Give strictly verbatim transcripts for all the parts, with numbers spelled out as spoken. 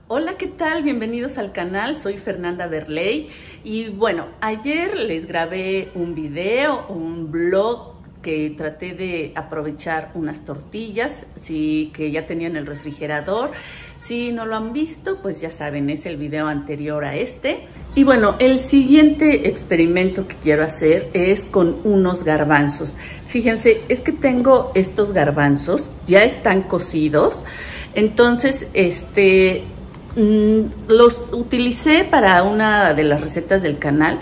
Hola, ¿qué tal? Bienvenidos al canal, soy Fernanda Berley y bueno, ayer les grabé un video, un blog que traté de aprovechar unas tortillas sí, que ya tenía en el refrigerador. Si no lo han visto, pues ya saben, es el video anterior a este. Y bueno, el siguiente experimento que quiero hacer es con unos garbanzos. Fíjense, es que tengo estos garbanzos, ya están cocidos, entonces este... los utilicé para una de las recetas del canal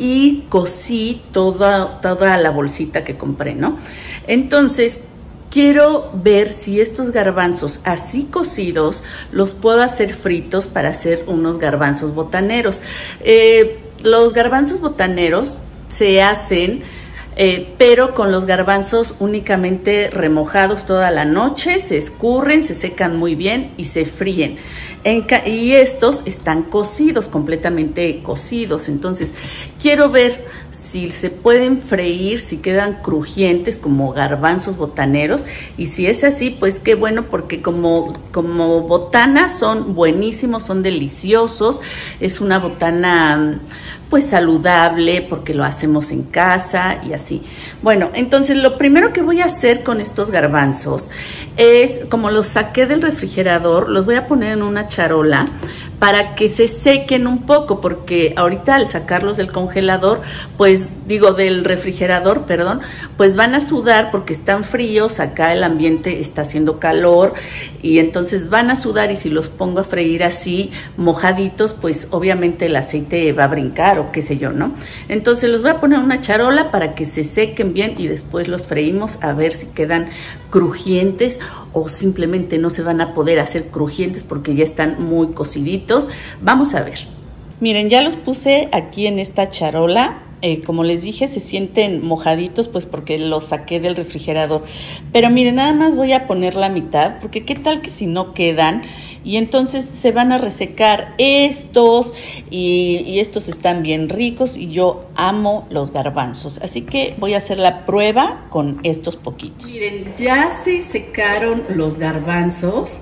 y cocí toda, toda la bolsita que compré, ¿no? Entonces, quiero ver si estos garbanzos así cocidos los puedo hacer fritos para hacer unos garbanzos botaneros. Eh, los garbanzos botaneros se hacen... Eh, pero con los garbanzos únicamente remojados toda la noche, se escurren, se secan muy bien y se fríen. En y estos están cocidos, completamente cocidos. Entonces, quiero ver si se pueden freír, si quedan crujientes como garbanzos botaneros. Y si es así, pues qué bueno, porque como, como botana son buenísimos, son deliciosos. Es una botana pues saludable porque lo hacemos en casa y así. Bueno, entonces lo primero que voy a hacer con estos garbanzos es, como los saqué del refrigerador, los voy a poner en una charola para que se sequen un poco, porque ahorita al sacarlos del congelador, pues digo del refrigerador, perdón, pues van a sudar porque están fríos, acá el ambiente está haciendo calor y entonces van a sudar, y si los pongo a freír así mojaditos, pues obviamente el aceite va a brincar o qué sé yo, ¿no? Entonces los voy a poner en una charola para que se sequen bien y después los freímos a ver si quedan crujientes o simplemente no se van a poder hacer crujientes porque ya están muy cociditos. Vamos a ver. Miren, ya los puse aquí en esta charola. Eh, como les dije, se sienten mojaditos pues porque los saqué del refrigerador. Pero miren, nada más voy a poner la mitad, porque qué tal que si no quedan y entonces se van a resecar estos y, y estos están bien ricos y yo amo los garbanzos. Así que voy a hacer la prueba con estos poquitos. Miren, ya se secaron los garbanzos,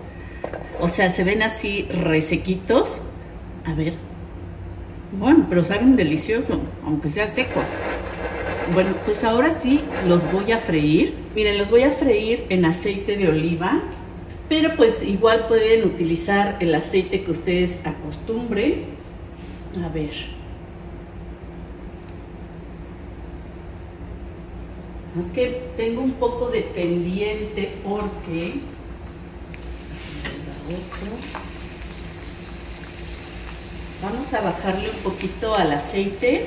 o sea, se ven así resequitos. A ver. Bueno, pero saben delicioso, aunque sea seco. Bueno, pues ahora sí los voy a freír. Miren, los voy a freír en aceite de oliva, pero pues igual pueden utilizar el aceite que ustedes acostumbren. A ver. Es que tengo un poco de pendiente porque... Vamos a bajarle un poquito al aceite,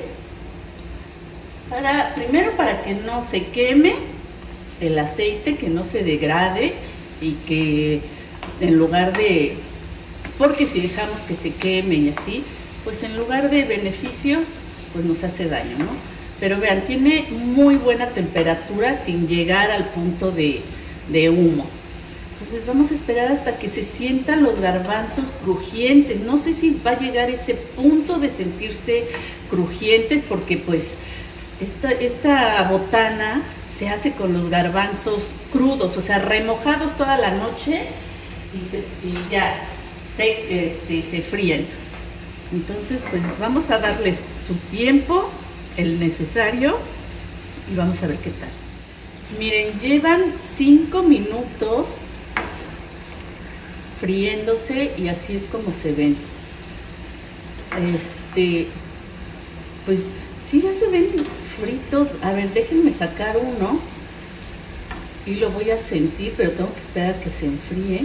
para, primero para que no se queme el aceite, que no se degrade y que en lugar de, porque si dejamos que se queme y así, pues en lugar de beneficios, pues nos hace daño, ¿no? Pero vean, tiene muy buena temperatura sin llegar al punto de, de humo. Entonces vamos a esperar hasta que se sientan los garbanzos crujientes. No sé si va a llegar ese punto de sentirse crujientes, porque pues esta, esta botana se hace con los garbanzos crudos, o sea, remojados toda la noche y, se, y ya se, este, se fríen. Entonces pues vamos a darles su tiempo, el necesario, y vamos a ver qué tal. Miren, llevan cinco minutos friéndose y así es como se ven. Este, pues sí, ya se ven fritos. A ver, déjenme sacar uno y lo voy a sentir, pero tengo que esperar a que se enfríe.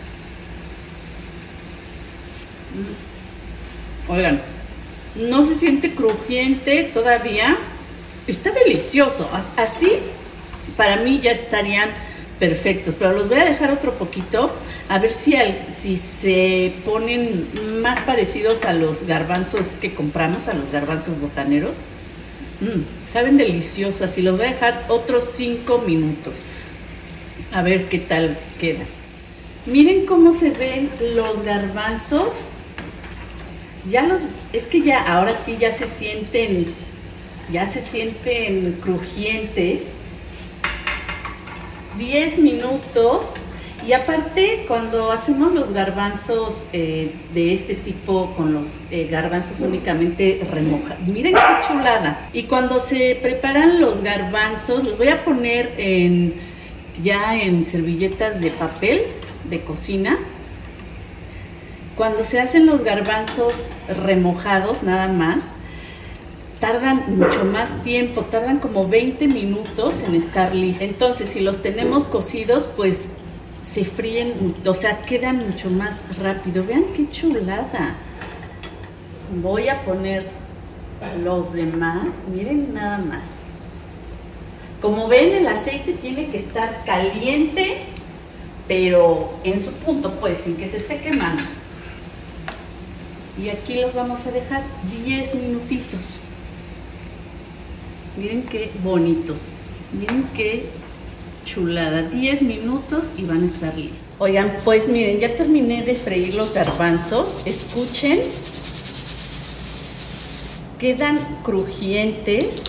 Oigan, no se siente crujiente todavía. Está delicioso. Así para mí ya estarían perfectos, pero los voy a dejar otro poquito a ver si, al, si se ponen más parecidos a los garbanzos que compramos, a los garbanzos botaneros. Mm, saben deliciosos. Así los voy a dejar otros cinco minutos a ver qué tal queda. Miren cómo se ven los garbanzos. Ya los, es que ya ahora sí ya se sienten, ya se sienten crujientes. diez minutos Y aparte, cuando hacemos los garbanzos eh, de este tipo, con los eh, garbanzos únicamente remojados, miren qué chulada. Y cuando se preparan los garbanzos, los voy a poner en, ya en servilletas de papel de cocina. Cuando se hacen los garbanzos remojados, nada más, tardan mucho más tiempo, tardan como veinte minutos en estar listos. Entonces, si los tenemos cocidos, pues se fríen, o sea, quedan mucho más rápido. Vean qué chulada. Voy a poner los demás, miren nada más. Como ven, el aceite tiene que estar caliente, pero en su punto, pues, sin que se esté quemando. Y aquí los vamos a dejar diez minutitos. Miren qué bonitos, miren qué chulada, diez minutos y van a estar listos. Oigan, pues miren, ya terminé de freír los garbanzos. Escuchen, quedan crujientes.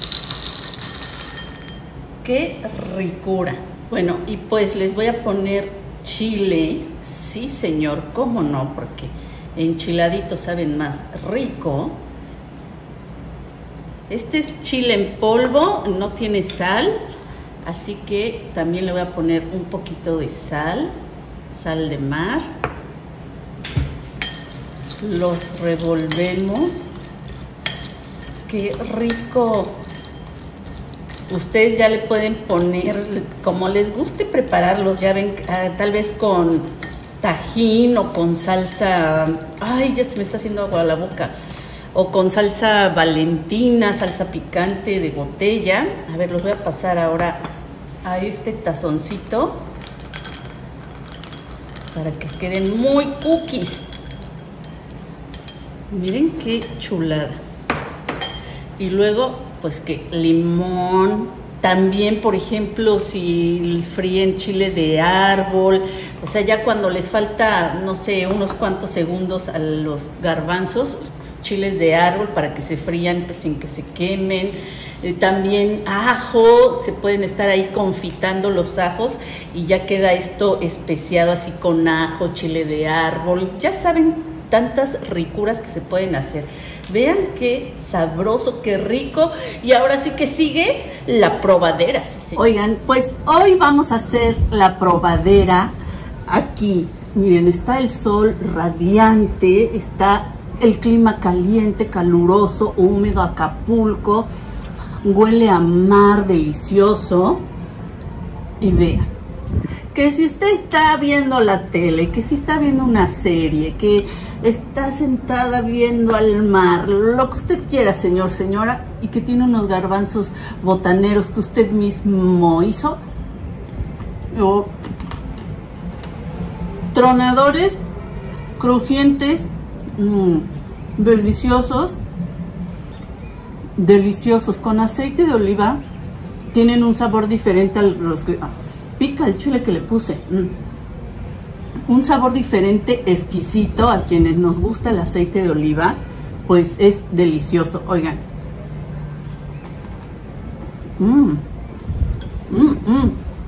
Qué ricura. Bueno, y pues les voy a poner chile. Sí, señor, cómo no, porque enchiladitos saben más rico. Este es chile en polvo, no tiene sal. Así que también le voy a poner un poquito de sal, sal de mar. Los revolvemos. ¡Qué rico! Ustedes ya le pueden poner, como les guste prepararlos, ya ven, tal vez con tajín o con salsa. ¡Ay, ya se me está haciendo agua a la boca! O con salsa valentina, salsa picante de botella. A ver, los voy a pasar ahora a este tazoncito para que queden muy cookies. Miren qué chulada. Y luego, pues que limón. También, por ejemplo, si fríen chile de árbol, o sea, ya cuando les falta, no sé, unos cuantos segundos a los garbanzos, chiles de árbol para que se frían pues, sin que se quemen. Eh, también ajo, se pueden estar ahí confitando los ajos y ya queda esto especiado así con ajo, chile de árbol. Ya saben, tantas ricuras que se pueden hacer. Vean qué sabroso, qué rico. Y ahora sí que sigue la probadera. Sí, sí. Oigan, pues hoy vamos a hacer la probadera aquí. Miren, está el sol radiante, está el clima caliente, caluroso, húmedo, Acapulco. Huele a mar delicioso. Y vean, que si usted está viendo la tele, que si está viendo una serie, que está sentada viendo al mar, lo que usted quiera, señor, señora, y que tiene unos garbanzos botaneros que usted mismo hizo, o tronadores, crujientes, mmm, deliciosos, deliciosos, con aceite de oliva, tienen un sabor diferente a los que... Pica el chile que le puse. Mm. Un sabor diferente, exquisito. A quienes nos gusta el aceite de oliva, pues es delicioso. Oigan. Mmm. Mmm, mmm.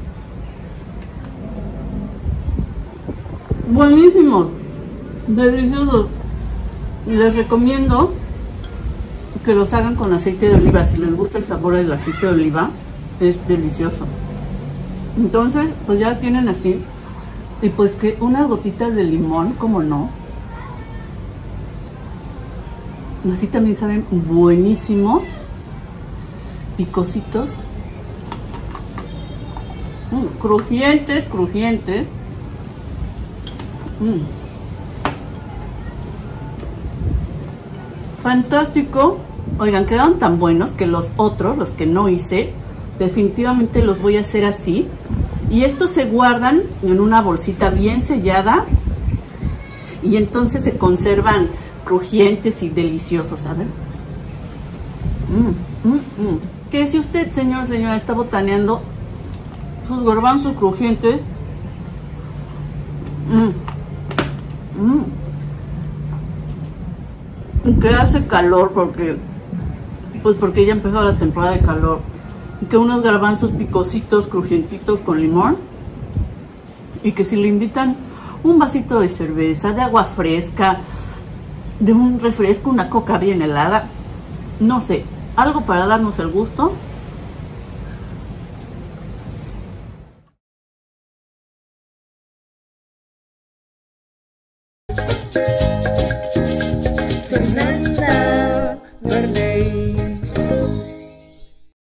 Buenísimo. Delicioso. Les recomiendo que los hagan con aceite de oliva. Si les gusta el sabor del aceite de oliva, es delicioso. Entonces, pues ya tienen así. Y pues que unas gotitas de limón, como no. Así también saben buenísimos. Picositos. Mm, crujientes, crujientes. Mm. Fantástico. Oigan, quedaron tan buenos que los otros, los que no hice, definitivamente los voy a hacer así. Y estos se guardan en una bolsita bien sellada. Y entonces se conservan crujientes y deliciosos, a ver. Mm, mm, mm. Que si usted, señor, señora, está botaneando sus garbanzos crujientes. Mm, mm. Que hace calor porque, pues porque ya empezó la temporada de calor. Que unos garbanzos picositos, crujientitos con limón y que si le invitan un vasito de cerveza, de agua fresca, de un refresco, una coca bien helada, no sé, algo para darnos el gusto. Thank you.